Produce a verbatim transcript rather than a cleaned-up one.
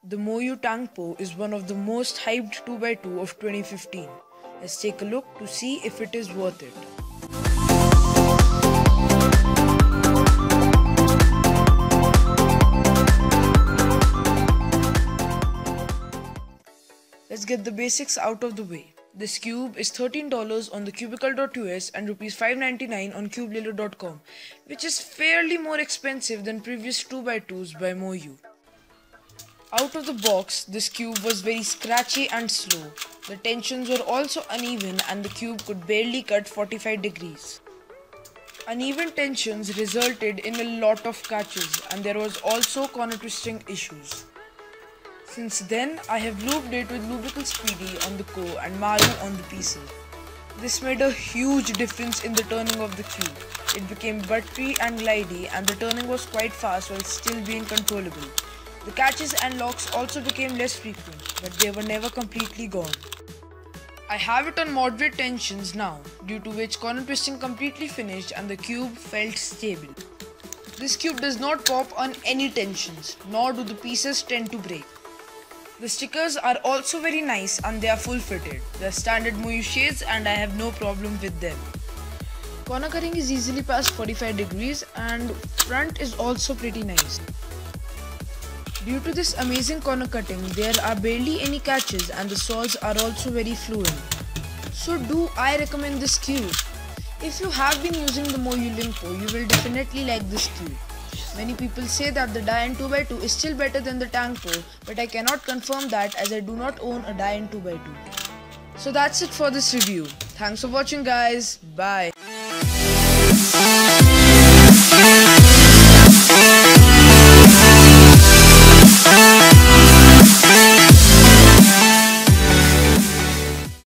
The Moyu Tangpo is one of the most hyped two by two of twenty fifteen. Let's take a look to see if it is worth it. Let's get the basics out of the way. This cube is thirteen dollars on the cubicle dot U S and rupees five ninety-nine on cubelelo dot com, which is fairly more expensive than previous two by twos by Moyu. Out of the box, this cube was very scratchy and slow. The tensions were also uneven and the cube could barely cut forty-five degrees. Uneven tensions resulted in a lot of catches and there was also corner twisting issues. Since then, I have lubed it with Lubrical Speedy on the core and Maru on the pieces. This made a huge difference in the turning of the cube. It became buttery and glidey and the turning was quite fast while still being controllable. The catches and locks also became less frequent, but they were never completely gone. I have it on moderate tensions now, due to which corner twisting completely finished and the cube felt stable. This cube does not pop on any tensions, nor do the pieces tend to break. The stickers are also very nice and they are full fitted. They are standard Moyu shades and I have no problem with them. Corner cutting is easily past forty-five degrees and front is also pretty nice. Due to this amazing corner cutting, there are barely any catches and the saws are also very fluent. So do I recommend this cube? If you have been using the Moyu Lingpo, you will definitely like this cube. Many people say that the Dian two by two is still better than the Tangpo, but I cannot confirm that as I do not own a Dian two by two. So that's it for this review. Thanks for watching guys. Bye.